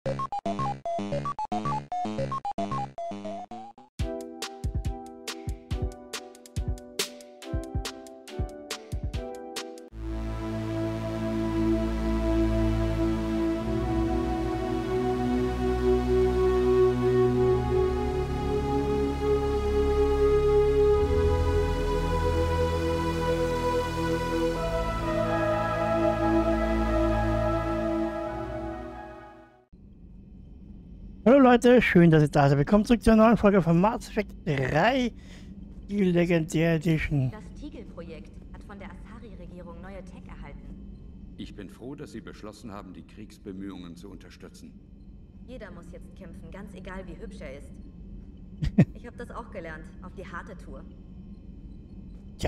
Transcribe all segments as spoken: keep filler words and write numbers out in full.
Hallo Leute, schön, dass ihr da seid. Willkommen zurück zu einer neuen Folge von Mass Effect drei, die Legendär Edition. Das Teagle-Projekt hat von der Asari-Regierung neue Tech erhalten. Ich bin froh, dass Sie beschlossen haben, die Kriegsbemühungen zu unterstützen. Jeder muss jetzt kämpfen, ganz egal wie hübsch er ist. Ich habe das auch gelernt, auf die harte Tour. Tja.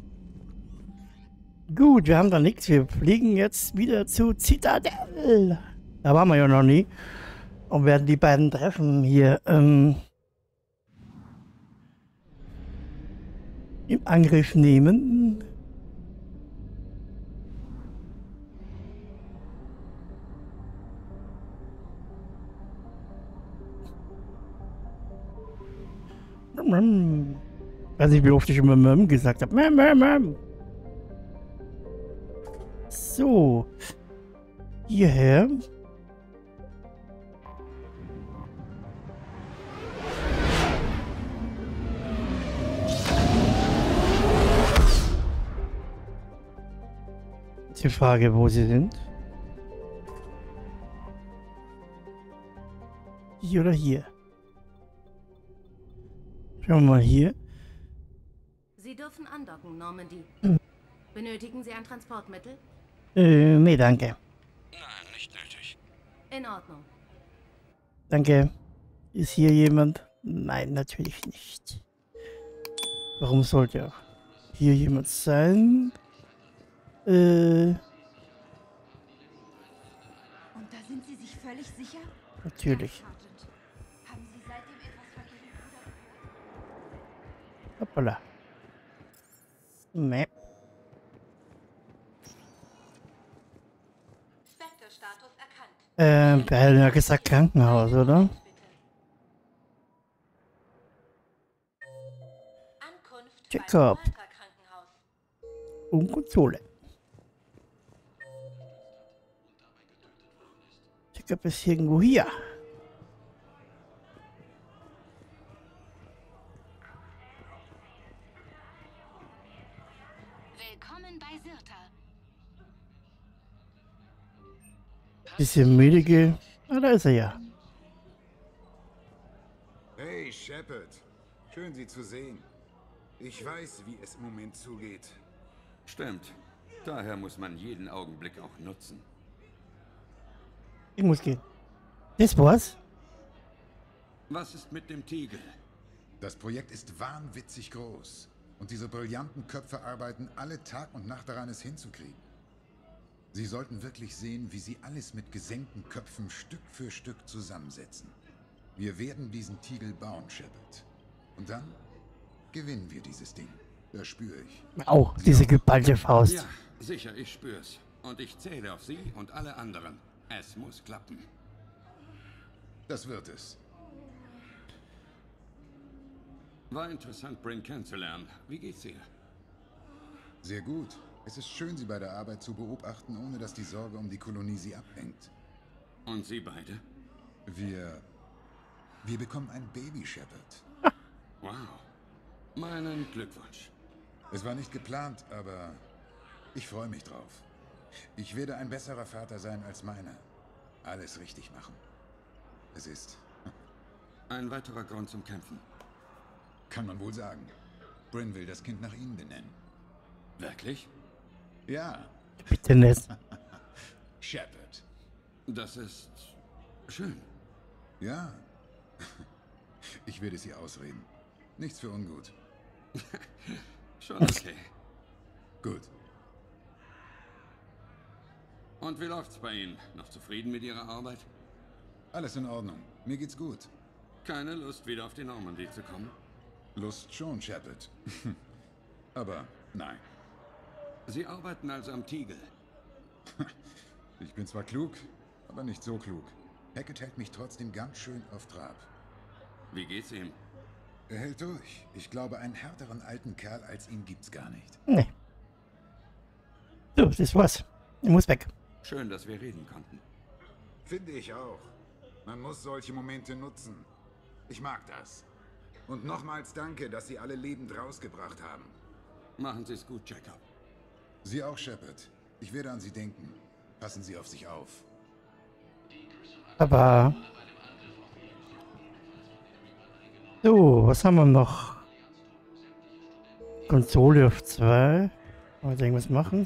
Gut, wir haben da nichts. Wir fliegen jetzt wieder zu Citadel. Da waren wir ja noch nie. Und werden die beiden Treffen hier ähm, im Angriff nehmen. Weiß nicht, wie oft ich immer Mom gesagt habe. Mom, Mom, Mom. So. Hierher. Die Frage, wo sie sind. Hier oder hier? Schauen wir mal hier. Sie dürfen andocken, Normandy. Benötigen Sie ein Transportmittel? Äh, nee, danke. Nein, nicht nötig. In Ordnung. Danke. Ist hier jemand? Nein, natürlich nicht. Warum sollte auch hier jemand sein? Äh. Und da sind Sie sich völlig sicher? Natürlich. Haben Sie seitdem etwas von Ihrem Bruder? Hoppala. Nee. Spectre-Status erkannt. Ähm, wir haben ja gesagt Krankenhaus, oder? Ankunft Check-up. beim Parker-Krankenhaus. Und Konsole. Check-up ist irgendwo hier. Willkommen bei Sirta. Bisschen müde. Ah, da ist er ja. Hey, Shepard. Schön, Sie zu sehen. Ich weiß, wie es im Moment zugeht. Stimmt. Daher muss man jeden Augenblick auch nutzen. Ich muss gehen. Das war's? Was ist mit dem Teagle? Das Projekt ist wahnwitzig groß. Und diese brillanten Köpfe arbeiten alle Tag und Nacht daran, es hinzukriegen. Sie sollten wirklich sehen, wie sie alles mit gesenkten Köpfen Stück für Stück zusammensetzen. Wir werden diesen Teagle bauen, Shepard. Und dann gewinnen wir dieses Ding. Das spüre ich. Auch diese geballte Faust. Ja, sicher, ich spür's. Und ich zähle auf Sie und alle anderen. Es muss klappen. Das wird es. War interessant, Bryn kennenzulernen. Wie geht's ihr? Sehr gut. Es ist schön, Sie bei der Arbeit zu beobachten, ohne dass die Sorge um die Kolonie Sie ablenkt. Und Sie beide? Wir... Wir bekommen ein Baby, Shepard. Wow. Meinen Glückwunsch. Es war nicht geplant, aber ich freue mich drauf. Ich werde ein besserer Vater sein als meiner. Alles richtig machen. Es ist... Ein weiterer Grund zum Kämpfen. Kann man wohl sagen. Bryn will das Kind nach Ihnen benennen. Wirklich? Ja. Bitte nicht. Shepard. Das ist schön. Ja. Ich werde Sie ausreden. Nichts für ungut. Schon okay. Gut. Und wie läuft's bei Ihnen? Noch zufrieden mit Ihrer Arbeit? Alles in Ordnung. Mir geht's gut. Keine Lust, wieder auf die Normandie zu kommen? Lust schon, Shepard. Aber nein. Sie arbeiten also am Teagle. Ich bin zwar klug, aber nicht so klug. Hackett hält mich trotzdem ganz schön auf Trab. Wie geht's ihm? Er hält durch. Ich glaube, einen härteren alten Kerl als ihn gibt's gar nicht. Nee. So, das war's. Ich muss weg. Schön, dass wir reden konnten. Finde ich auch. Man muss solche Momente nutzen. Ich mag das. Und nochmals danke, dass Sie alle lebend rausgebracht haben. Machen Sie es gut, Jacob. Sie auch, Shepard. Ich werde an Sie denken. Passen Sie auf sich auf. Aber... So, was haben wir noch? Konsole auf zwei. Wollen wir irgendwas machen?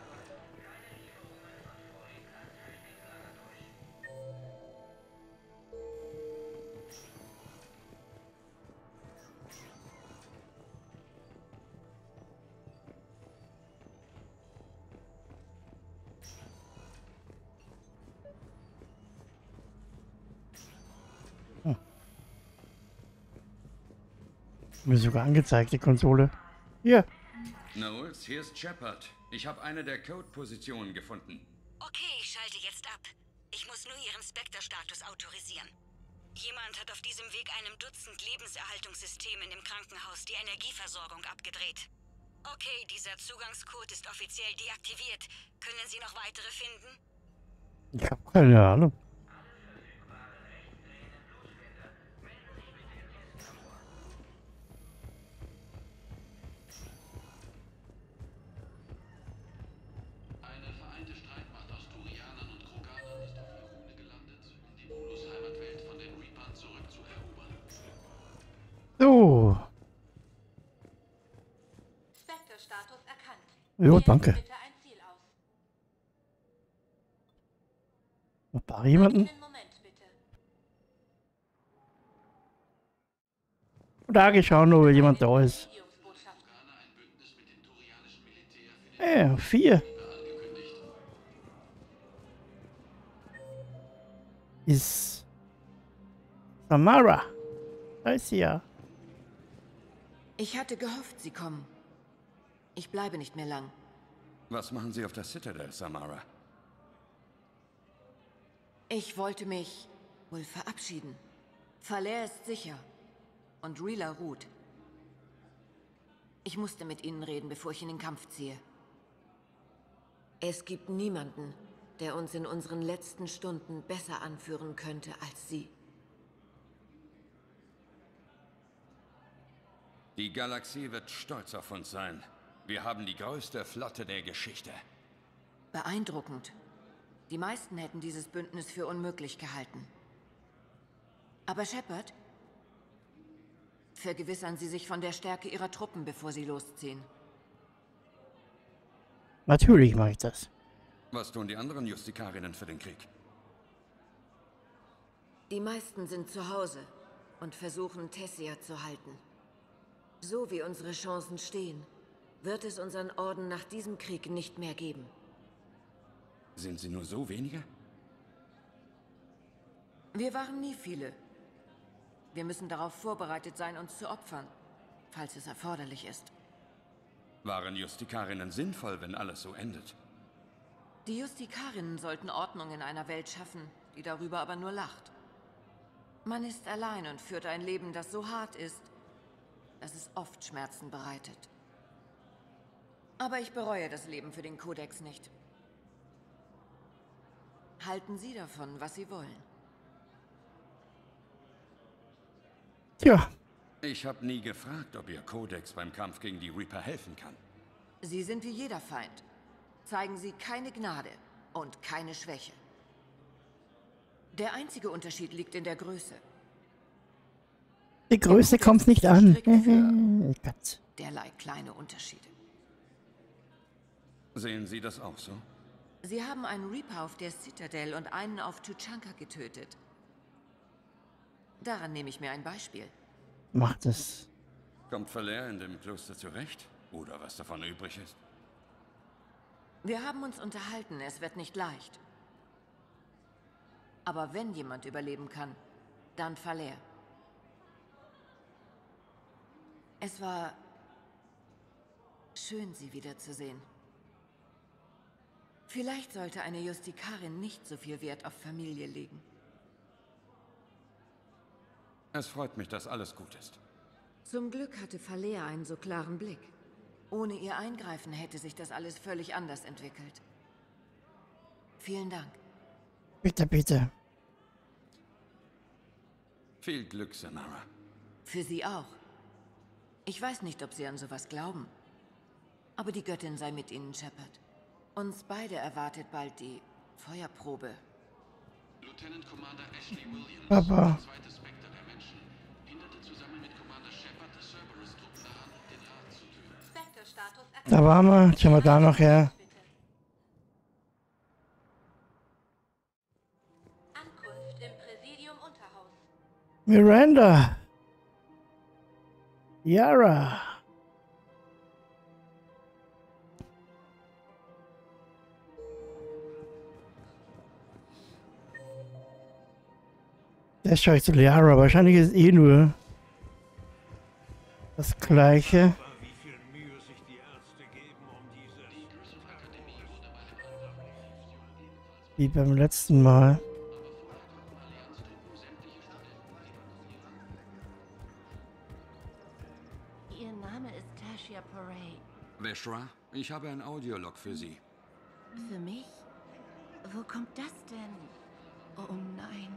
Mir sogar angezeigt, die Konsole. Hier. Knowles, hier ist Shepard. Ich habe eine der Code-Positionen gefunden. Okay, ich schalte jetzt ab. Ich muss nur Ihren Spectre-Status autorisieren. Jemand hat auf diesem Weg einem Dutzend Lebenserhaltungssysteme im Krankenhaus die Energieversorgung abgedreht. Okay, dieser Zugangscode ist offiziell deaktiviert. Können Sie noch weitere finden? Ich habe keine Ahnung. So. Spectre-Status erkannt. Jo, danke. Bitte ein Ziel aus. Noch da jemanden? Einen Moment, bitte. Da geschaut, ob jemand da ist. Äh, vier. Ist Samara. Da ist sie ja. Ich hatte gehofft, Sie kommen. Ich bleibe nicht mehr lang. Was machen Sie auf der Citadel, Samara? Ich wollte mich wohl verabschieden. Falair ist sicher. Und Rila ruht. Ich musste mit Ihnen reden, bevor ich in den Kampf ziehe. Es gibt niemanden, der uns in unseren letzten Stunden besser anführen könnte als Sie. Die Galaxie wird stolz auf uns sein. Wir haben die größte Flotte der Geschichte. Beeindruckend. Die meisten hätten dieses Bündnis für unmöglich gehalten. Aber Shepard, vergewissern Sie sich von der Stärke Ihrer Truppen, bevor Sie losziehen. Natürlich mache ich das. Was tun die anderen Justikarinnen für den Krieg? Die meisten sind zu Hause und versuchen, Tessia zu halten. So wie unsere Chancen stehen, wird es unseren Orden nach diesem Krieg nicht mehr geben. Sind sie nur so wenige? Wir waren nie viele. Wir müssen darauf vorbereitet sein, uns zu opfern, falls es erforderlich ist. Waren Justikarinnen sinnvoll, wenn alles so endet? Die Justikarinnen sollten Ordnung in einer Welt schaffen, die darüber aber nur lacht. Man ist allein und führt ein Leben, das so hart ist, dass es oft Schmerzen bereitet. Aber ich bereue das Leben für den Kodex nicht. Halten Sie davon, was Sie wollen. Tja, Ich habe nie gefragt, ob Ihr Kodex beim Kampf gegen die Reaper helfen kann. Sie sind wie jeder Feind. Zeigen Sie keine Gnade und keine Schwäche. Der einzige Unterschied liegt in der Größe. die Größe kommt nicht an. Gott. Derlei kleine Unterschiede. Sehen Sie das auch so? Sie haben einen Reaper auf der Citadel und einen auf Tuchanka getötet. Daran nehme ich mir ein Beispiel. Macht es. Kommt Falair in dem Kloster zurecht? Oder was davon übrig ist? Wir haben uns unterhalten, es wird nicht leicht. Aber wenn jemand überleben kann, dann Falair. Es war schön, Sie wiederzusehen. Vielleicht sollte eine Justikarin nicht so viel Wert auf Familie legen. Es freut mich, dass alles gut ist. Zum Glück hatte Falea einen so klaren Blick. Ohne ihr Eingreifen hätte sich das alles völlig anders entwickelt. Vielen Dank. Bitte, bitte. Viel Glück, Samara. Für Sie auch. Ich weiß nicht, ob Sie an sowas glauben. Aber die Göttin sei mit Ihnen, Shepard. Uns beide erwartet bald die Feuerprobe. Lieutenant Commander Ashley Williams, Papa. der zweite Spectre der Menschen, hinderte zusammen mit Commander Shepard des Cerberus-Truppen daran, den Rat zu töten. Spectre-Status Da waren wir. Schauen wir da noch her. Ankunft im Präsidium Unterhaus. Miranda. Yara. Der schaut zu Yara. Wahrscheinlich ist eh nur das Gleiche. Wie viel Mühe sich die Ärzte geben, um dieses... Wie beim letzten Mal. Ihr Name ist Tasha Poray. Veshra, ich habe ein Audiolog für Sie. Für mich? Wo kommt das denn? Oh nein.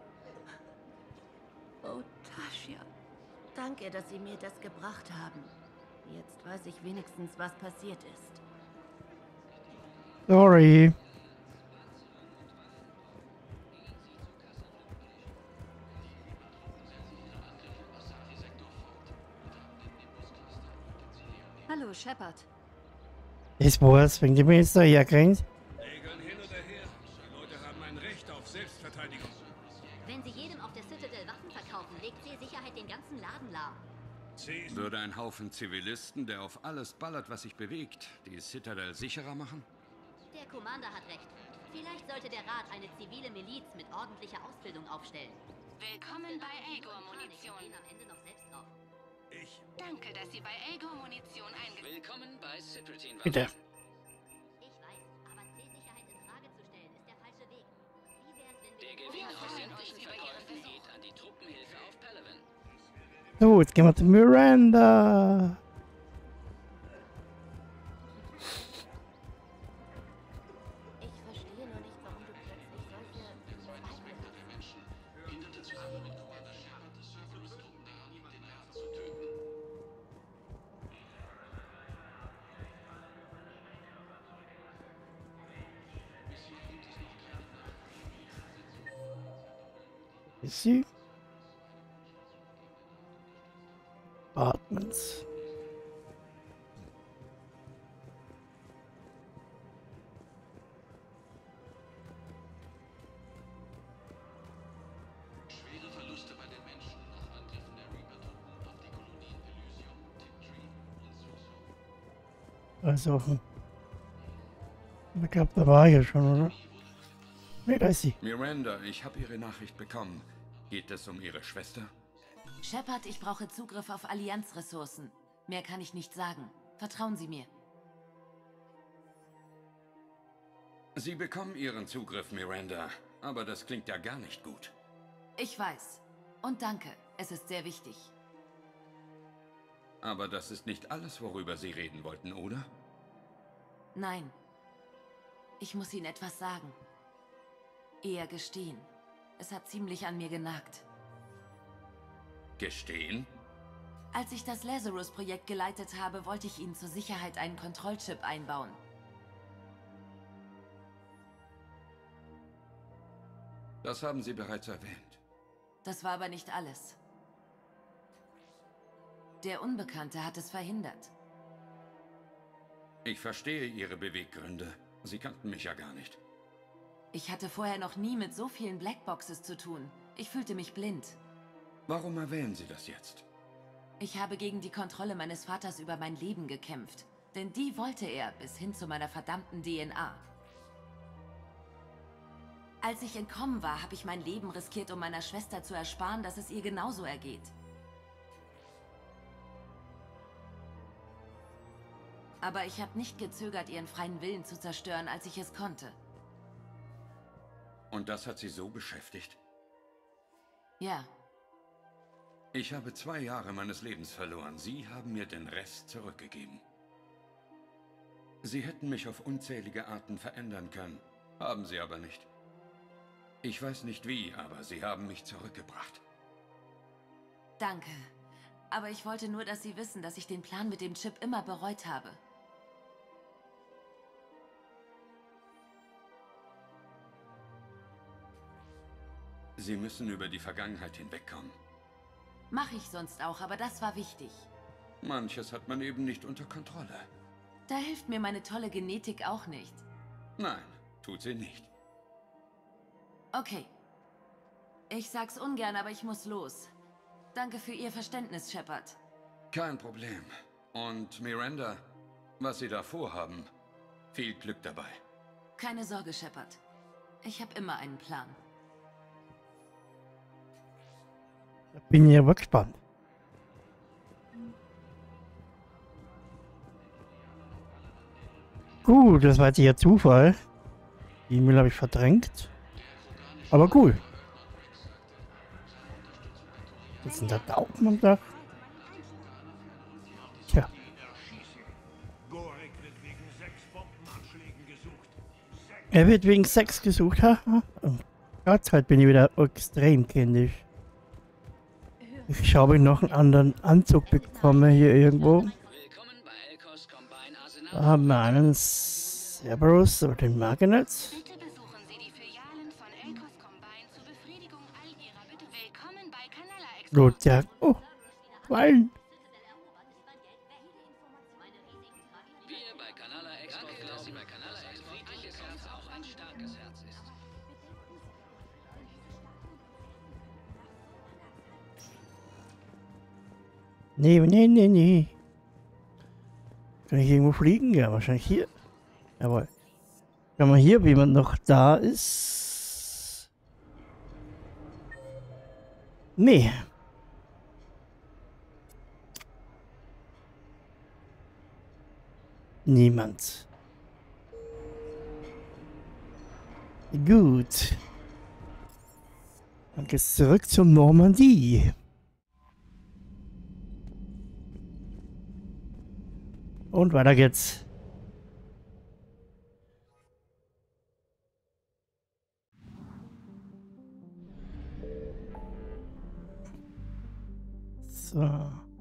Oh, Tasha. Danke, dass Sie mir das gebracht haben. Jetzt weiß ich wenigstens, was passiert ist. Sorry. Hallo, Shepard. Ich weiß, wegen dem jetzt da herkriegt. Regeln hin oder her. Die Leute haben ein Recht auf Selbstverteidigung. Wenn Sie jedem auf der Citadel Waffen verkaufen, legt Sie Sicherheit den ganzen Laden lahm. Sie Würde ein Haufen Zivilisten, der auf alles ballert, was sich bewegt, die Citadel sicherer machen? Der Commander hat recht. Vielleicht sollte der Rat eine zivile Miliz mit ordentlicher Ausbildung aufstellen. Willkommen bei Aegor Munition. Gehen am Ende noch selbst drauf. Ich. Danke, dass Sie bei Aegor Munition eingesetzt Willkommen bei Cipritin. Bitte. Ich weiß, aber C-Sicherheit in Frage zu stellen, ist der falsche Weg. Wie wär's, wenn Der wir... Gewinn aus freuen sämtlichen uns über Ihren Verkäufen Besuch. geht an die Truppenhilfe auf Palaven. So, jetzt gehen wir zu Miranda. Ich verstehe nur nicht, warum du plötzlich solche Zweifel hast. Hinderte zusammen mit Commander Shepard des Cerberus-Truppen daran, den Rat zu töten. Bisher gibt es noch keine Nachrichten. Ist sie? Apartments. Schwere Verluste bei den Menschen nach Angriffen der Reaper-Truppen auf die Kolonien Elysium, Tiptree und Suso. Also. Ich glaube, da war ich ja schon, oder? Nee, da ist sie. Miranda, ich habe Ihre Nachricht bekommen. Geht es um Ihre Schwester? Shepard, ich brauche Zugriff auf Allianz-Ressourcen. Mehr kann ich nicht sagen. Vertrauen Sie mir. Sie bekommen Ihren Zugriff, Miranda. Aber das klingt ja gar nicht gut. Ich weiß. Und danke. Es ist sehr wichtig. Aber das ist nicht alles, worüber Sie reden wollten, oder? Nein. Ich muss Ihnen etwas sagen. Eher gestehen. Es hat ziemlich an mir genagt. Gestehen? Als ich das Lazarus-Projekt geleitet habe, wollte ich Ihnen zur Sicherheit einen Kontrollchip einbauen. Das haben Sie bereits erwähnt. Das war aber nicht alles. Der Unbekannte hat es verhindert. Ich verstehe Ihre Beweggründe. Sie kannten mich ja gar nicht. Ich hatte vorher noch nie mit so vielen Blackboxes zu tun. Ich fühlte mich blind. Warum erwähnen Sie das jetzt? Ich habe gegen die Kontrolle meines Vaters über mein Leben gekämpft. Denn die wollte er, bis hin zu meiner verdammten D N A. Als ich entkommen war, habe ich mein Leben riskiert, um meiner Schwester zu ersparen, dass es ihr genauso ergeht. Aber ich habe nicht gezögert, ihren freien Willen zu zerstören, als ich es konnte. Und das hat Sie so beschäftigt? Ja. Ich habe zwei Jahre meines Lebens verloren. Sie haben mir den Rest zurückgegeben. Sie hätten mich auf unzählige Arten verändern können, haben sie aber nicht. Ich weiß nicht wie, aber sie haben mich zurückgebracht. Danke. Aber ich wollte nur, dass Sie wissen, dass ich den Plan mit dem Chip immer bereut habe. Sie müssen über die Vergangenheit hinwegkommen. Mach ich sonst auch, aber das war wichtig. Manches hat man eben nicht unter Kontrolle. Da hilft mir meine tolle Genetik auch nicht. Nein, tut sie nicht. Okay. Ich sag's ungern, aber ich muss los. Danke für Ihr Verständnis, Shepard. Kein Problem. Und Miranda, was Sie da vorhaben, viel Glück dabei. Keine Sorge, Shepard. Ich habe immer einen Plan. Bin ja wirklich gespannt. Gut, das war jetzt hier Zufall. Die E-Mail habe ich verdrängt. Aber cool. Was ist denn da Daumen am Dach? Tja. Er wird wegen Sex gesucht, ha? Oh Gott, heute bin ich wieder extrem kindisch. Ich schaue, ob ich noch einen anderen Anzug bekomme hier irgendwo. Da haben wir einen Cerberus, aber den mag ich nicht. Bitte besuchen Sie die Filialen von Elkos Combine zur Befriedigung all Ihrer Bitte. Willkommen bei Canala Export. Gut, ja. Oh, Quallen. Wir bei Canala Export glauben, dass Sie bei Canala Export friedliches Herz auch ein starkes Herz ist. Nee, nee, nee, nee. Kann ich irgendwo fliegen? Ja, wahrscheinlich hier. Jawohl. Kann man hier, wie man noch da ist? Nee. Niemand. Gut. Dann geht's zurück zur Normandie. Und weiter geht's. So. Jetzt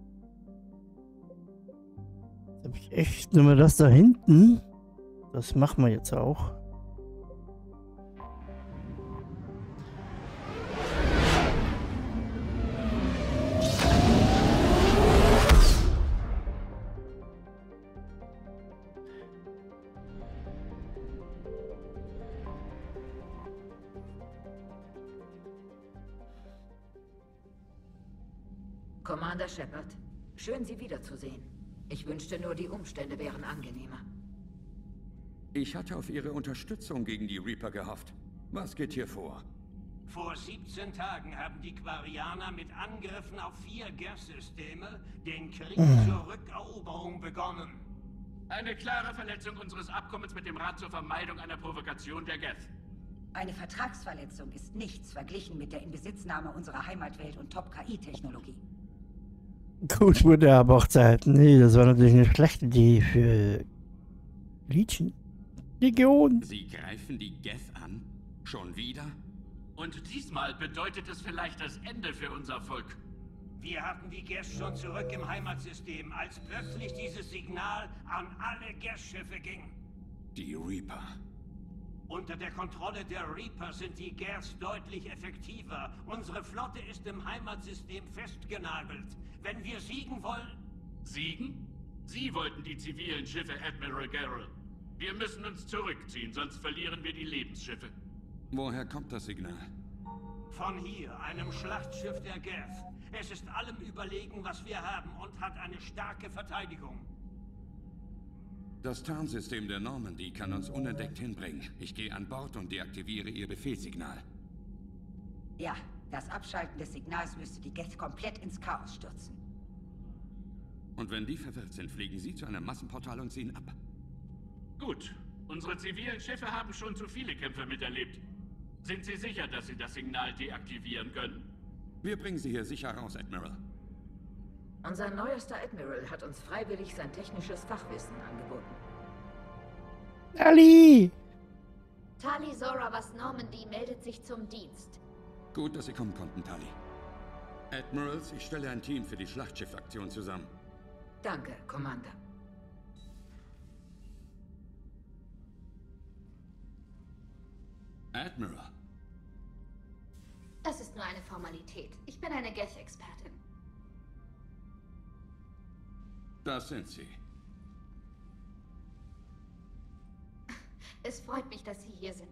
habe ich echt nur mal das da hinten. Das machen wir jetzt auch. Commander Shepard, schön Sie wiederzusehen. Ich wünschte nur, die Umstände wären angenehmer. Ich hatte auf Ihre Unterstützung gegen die Reaper gehofft. Was geht hier vor? Vor siebzehn Tagen haben die Quarianer mit Angriffen auf vier Gas-Systeme den Krieg zur Rückeroberung begonnen. Eine klare Verletzung unseres Abkommens mit dem Rat zur Vermeidung einer Provokation der Geth. Eine Vertragsverletzung ist nichts verglichen mit der Inbesitznahme unserer Heimatwelt und Top-K I-Technologie. Gut, wurde aber auch Zeit. Nee, das war natürlich eine schlechte Idee für Legion. Legion. Sie greifen die Geth an? Schon wieder? Und diesmal bedeutet es vielleicht das Ende für unser Volk. Wir hatten die Geth schon zurück im Heimatsystem, als plötzlich dieses Signal an alle Geth-Schiffe ging. Die Reaper. Unter der Kontrolle der Reaper sind die Geth deutlich effektiver. Unsere Flotte ist im Heimatsystem festgenagelt. Wenn wir siegen wollen... Siegen? Sie wollten die zivilen Schiffe, Admiral Garrel. Wir müssen uns zurückziehen, sonst verlieren wir die Lebensschiffe. Woher kommt das Signal? Von hier, einem Schlachtschiff der Geth. Es ist allem überlegen, was wir haben und hat eine starke Verteidigung. Das Tarnsystem der Normandie kann uns unentdeckt hinbringen. Ich gehe an Bord und deaktiviere Ihr Befehlssignal. Ja, das Abschalten des Signals müsste die Geth komplett ins Chaos stürzen. Und wenn die verwirrt sind, fliegen Sie zu einem Massenportal und ziehen ab. Gut. Unsere zivilen Schiffe haben schon zu viele Kämpfe miterlebt. Sind Sie sicher, dass Sie das Signal deaktivieren können? Wir bringen Sie hier sicher raus, Admiral. Unser neuester Admiral hat uns freiwillig sein technisches Fachwissen angeboten. Ali! Tali Zoravas Normandy meldet sich zum Dienst. Gut, dass Sie kommen konnten, Tali. Admirals, ich stelle ein Team für die Schlachtschiffaktion zusammen. Danke, Commander. Admiral. Das ist nur eine Formalität. Ich bin eine Geth-Expertin. Das sind Sie. Es freut mich, dass Sie hier sind.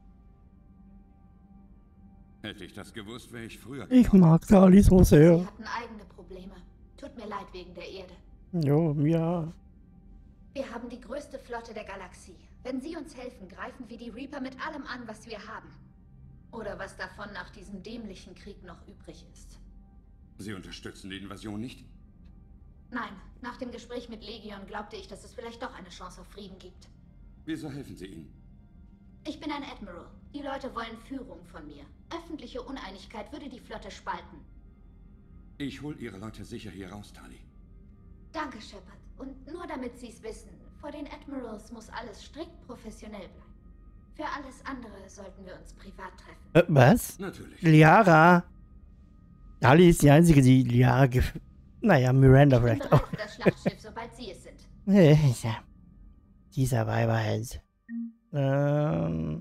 Hätte ich das gewusst, wäre ich früher Ich mag Tali so sehr. Sie hatten eigene Probleme. Tut mir leid wegen der Erde. Jo, ja. Wir haben die größte Flotte der Galaxie. Wenn Sie uns helfen, greifen wir die Reaper mit allem an, was wir haben. Oder was davon nach diesem dämlichen Krieg noch übrig ist. Sie unterstützen die Invasion nicht? Nein, nach dem Gespräch mit Legion glaubte ich, dass es vielleicht doch eine Chance auf Frieden gibt. Wieso helfen Sie ihnen? Ich bin ein Admiral. Die Leute wollen Führung von mir. Öffentliche Uneinigkeit würde die Flotte spalten. Ich hol Ihre Leute sicher hier raus, Tali. Danke, Shepard. Und nur damit Sie es wissen, vor den Admirals muss alles strikt professionell bleiben. Für alles andere sollten wir uns privat treffen. Äh, was? Natürlich. Liara. Tali ist die einzige, die Liara gef... Naja, Miranda vielleicht Ich bin bereit auch. für das Schlachtschiff, sobald Sie es sind. Ja. Dieser Weiberhals. Ähm.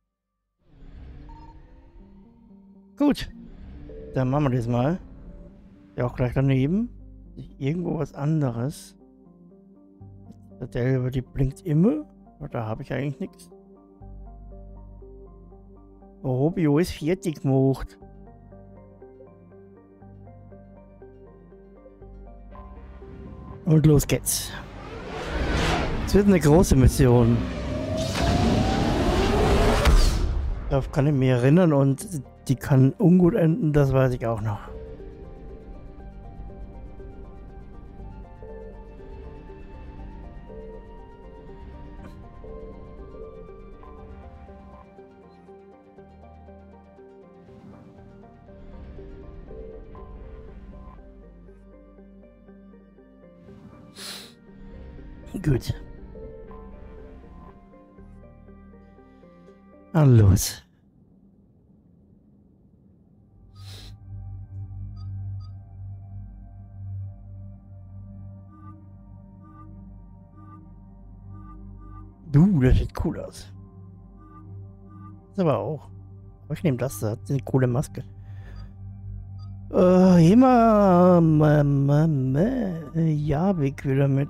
Gut. Dann machen wir das mal. Ja, auch gleich daneben. Irgendwo was anderes. Der, die blinkt immer. Da habe ich eigentlich nichts. Robio ist fertig gemacht. Und los geht's. Es wird eine große Mission. Darauf kann ich mich erinnern und die kann ungut enden, das weiß ich auch noch. Gut. Dann los. Du, das sieht cool aus. Das aber auch. Aber ich nehme das, das hat eine coole Maske. Äh, immer Javik wieder mit.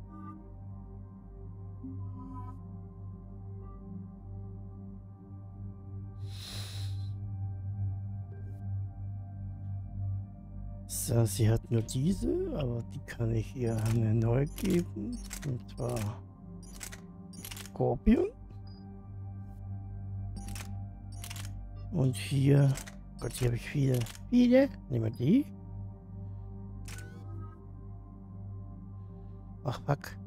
So, sie hat nur diese, aber die kann ich ihr eine neu geben. Und zwar Scorpion. Und hier, Gott, hier habe ich viele. Viele. Nehmen wir die. Ach, fuck.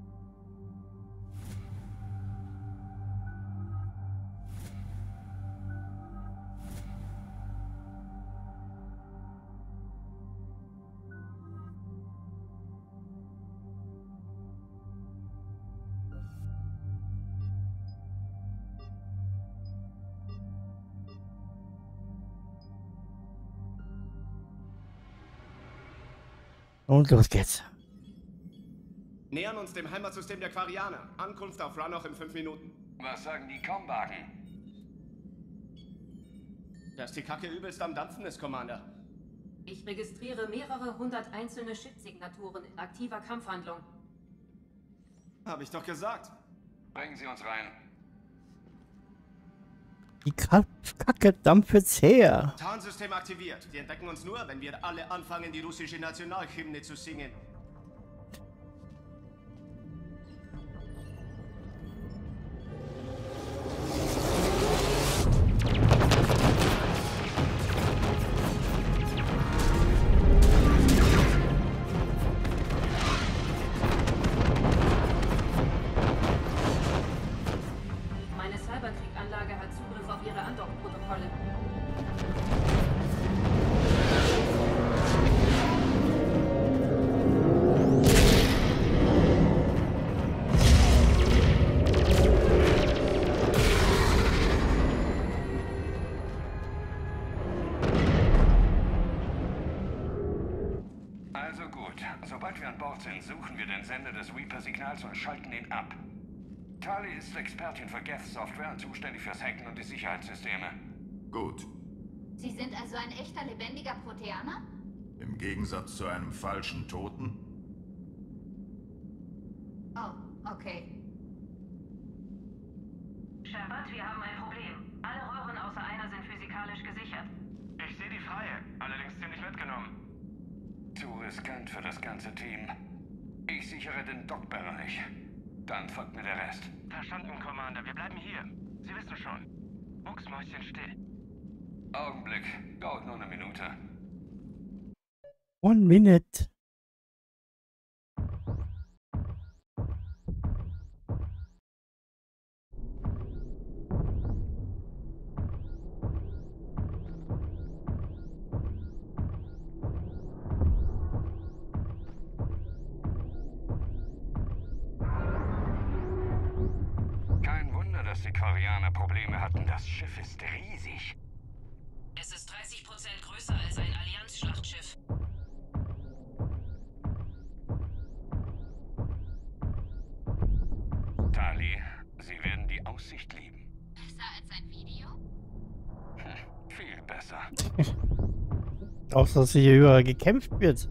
Und los geht's. Nähern uns dem Heimatsystem der Quarianer. Ankunft auf Rannoch in fünf Minuten. Was sagen die Kombagen? Dass die Kacke übelst am Dampfen ist, Commander. Ich registriere mehrere hundert einzelne Chip-Signaturen in aktiver Kampfhandlung. Hab ich doch gesagt. Bringen Sie uns rein. Die Kacke dampft her. Tarnsystem aktiviert. Die entdecken uns nur, wenn wir alle anfangen, die russische Nationalhymne zu singen. Meine Cyberkrieg-Anlage hat Zugriff auf ihre Andock-Protokolle. Also gut. Sobald wir an Bord sind, suchen wir den Sender des Reaper-Signals und schalten ihn ab. Tali ist Expertin für Geth-Software und zuständig fürs Hacken und die Sicherheitssysteme. Gut. Sie sind also ein echter, lebendiger Proteaner? Im Gegensatz zu einem falschen Toten? Oh, okay. Shepard, wir haben ein Problem. Alle Röhren außer einer sind physikalisch gesichert. Ich sehe die freie, allerdings ziemlich mitgenommen. Zu riskant für das ganze Team. Ich sichere den Dockbereich. Dann folgt mir der Rest. Verstanden, Commander. Wir bleiben hier. Sie wissen schon. Mucksmäuschen still. Augenblick. Dauert nur eine Minute. One minute. Kein Wunder, dass die Quarianer Probleme hatten. Das Schiff ist riesig. Es ist dreißig Prozent größer als ein Allianz-Schlachtschiff. Tali, Sie werden die Aussicht lieben. Besser als ein Video? Hm, viel besser. Außer dass hier überall gekämpft wird.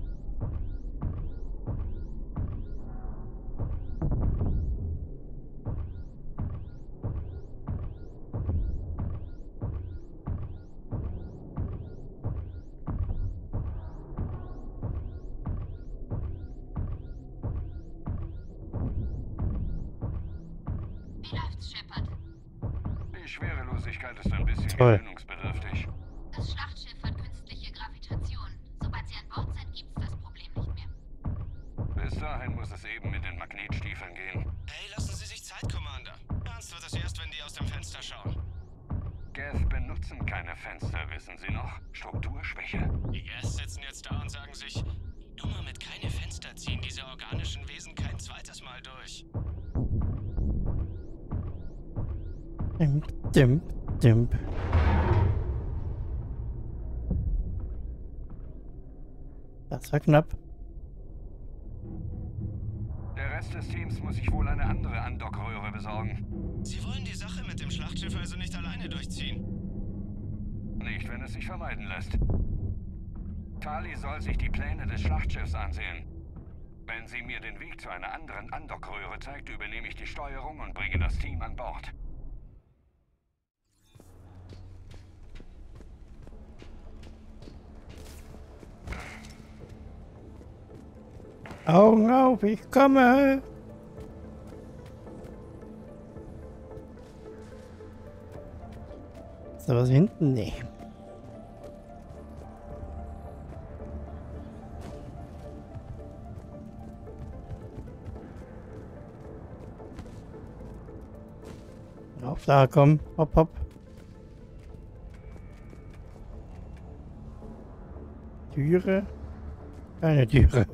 Wie läuft's, Shepard? Die Schwerelosigkeit ist ein bisschen Toll. gewöhnungsbedürftig. Das Schlachtschiff hat künstliche Gravitation. Sobald Sie an Bord sind, gibt's das Problem nicht mehr. Bis dahin muss es eben mit den Magnetstiefeln gehen. Hey, lassen Sie sich Zeit, Commander. Ernst wird es erst, wenn die aus dem Fenster schauen. Geth benutzen keine Fenster, wissen Sie noch? Strukturschwäche. Die Geth sitzen jetzt da und sagen sich, die Nummer mit keine Fenster ziehen diese organischen Wesen kein zweites Mal durch. Dimp, dimp, dimp. Das war knapp. Der Rest des Teams muss sich wohl eine andere Andockröhre besorgen. Sie wollen die Sache mit dem Schlachtschiff also nicht alleine durchziehen? Nicht, wenn es sich vermeiden lässt. Tali soll sich die Pläne des Schlachtschiffs ansehen. Wenn sie mir den Weg zu einer anderen Andockröhre zeigt, übernehme ich die Steuerung und bringe das Team an Bord. Augen auf, ich komme! Ist da was hinten? Nee. Auf da, komm. Hopp, hopp. Türe? Keine Türe.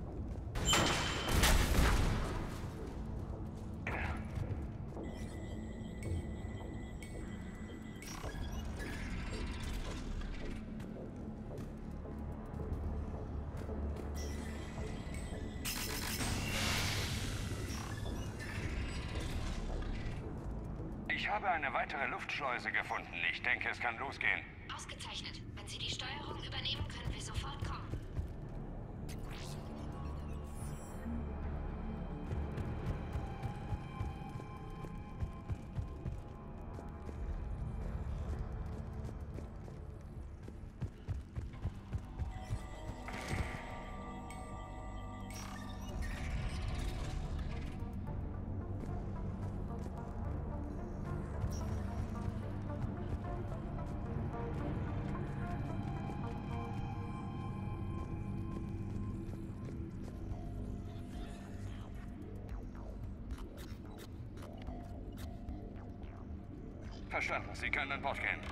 Ich habe eine weitere Luftschleuse gefunden. Ich denke, es kann losgehen. Ausgezeichnet. Wenn Sie die Steuerung übernehmen, können wir sofort kommen. Verstanden, Sie können an Bord gehen.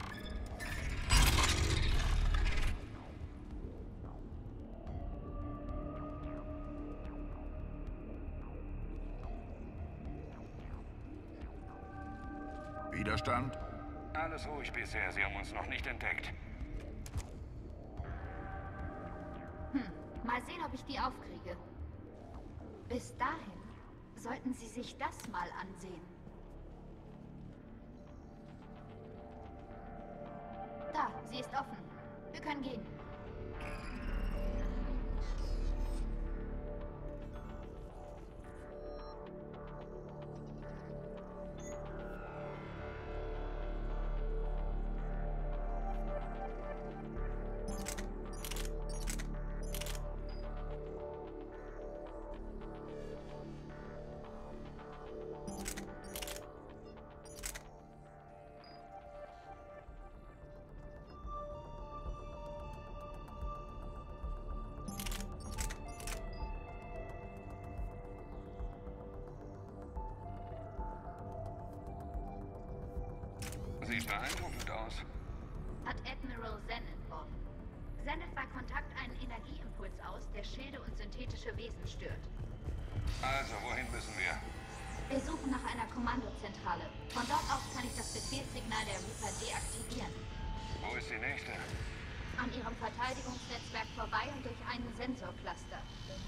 Widerstand? Alles ruhig bisher, Sie haben uns noch nicht entdeckt. Hm, Mal sehen, ob ich die aufkriege. Bis dahin sollten Sie sich das mal ansehen. Da, sie ist offen. Wir können gehen. Sieht beeindruckend aus. Hat Admiral Zenith Bob. Zenith bei Kontakt einen Energieimpuls aus, der Schilde und synthetische Wesen stört. Also, wohin müssen wir? Wir suchen nach einer Kommandozentrale. Von dort aus kann ich das Befehlssignal der Reaper deaktivieren. Wo ist die nächste? An ihrem Verteidigungsnetzwerk vorbei und durch einen Sensorcluster.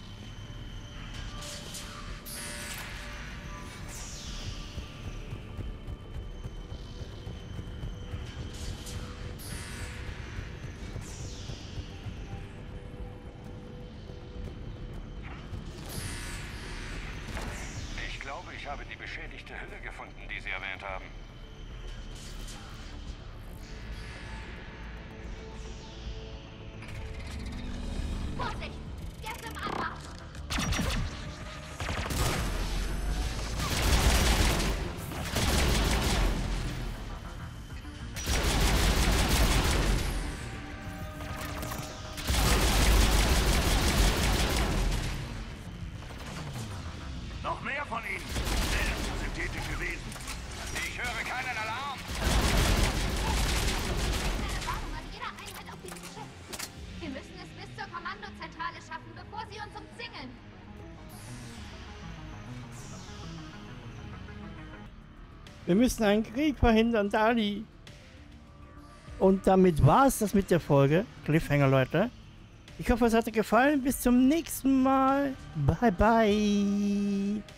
Ich glaube, ich habe die beschädigte Hülle gefunden, die Sie erwähnt haben. Vorsicht! Jetzt im Anmarsch! Noch mehr von ihnen! Synthetische Wesen! Ich höre keinen Alarm! Warnung an jeder Einheit auf diesem Schiff! Wir müssen es bis zur Kommandozentrale schaffen, bevor sie uns umzingeln! Wir müssen einen Krieg verhindern, Dali. Und damit war es das mit der Folge. Cliffhanger, Leute. Ich hoffe, es hat euch gefallen. Bis zum nächsten Mal. Bye, bye.